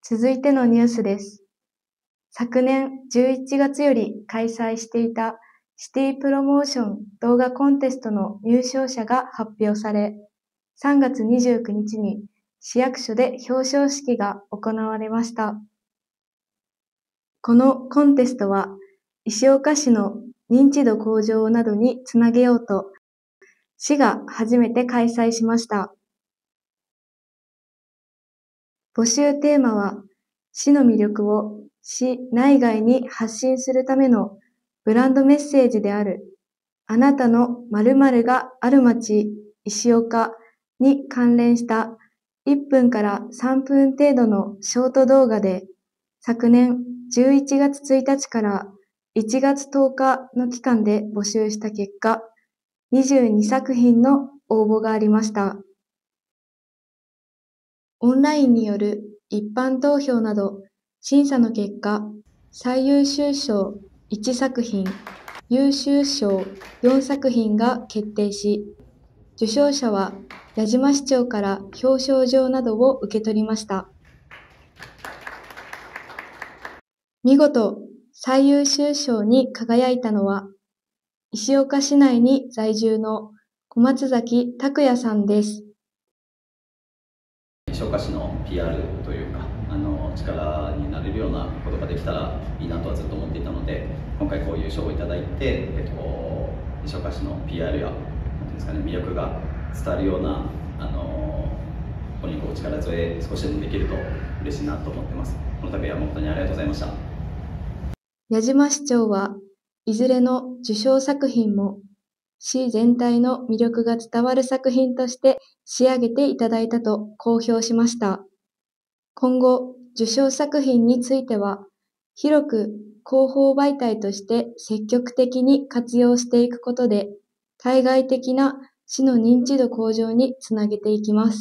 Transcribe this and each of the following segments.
続いてのニュースです。昨年11月より開催していたシティプロモーション動画コンテストの入賞者が発表され、3月29日に市役所で表彰式が行われました。このコンテストは石岡市の認知度向上などにつなげようと、市が初めて開催しました。募集テーマは、市の魅力を市内外に発信するためのブランドメッセージである、あなたの〇〇がある町、石岡に関連した1分から3分程度のショート動画で、昨年11月1日から1月10日の期間で募集した結果、22作品の応募がありました。オンラインによる一般投票など審査の結果、最優秀賞1作品、優秀賞4作品が決定し、受賞者は矢島市長から表彰状などを受け取りました。見事、最優秀賞に輝いたのは、石岡市内に在住の小松崎拓也さんです。 石岡市の PR というか力になれるようなことができたらいいなとはずっと思っていたので、今回こういう賞をいただいて、石岡市の PR やなんていうんですかね、魅力が伝わるようなここにこう力添え少しでもできると嬉しいなと思ってます。この度は本当にありがとうございました。 矢島市長はいずれの受賞作品も市全体の魅力が伝わる作品として仕上げていただいたと公表しました。今後、受賞作品については、広く広報媒体として積極的に活用していくことで、対外的な市の認知度向上につなげていきます。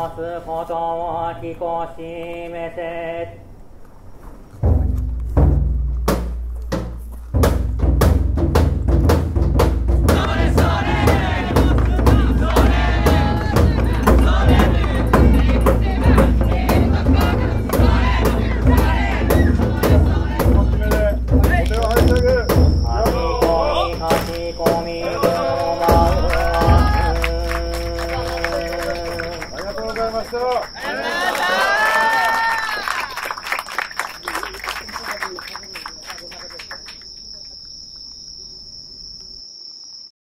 つことを聞こしめせ。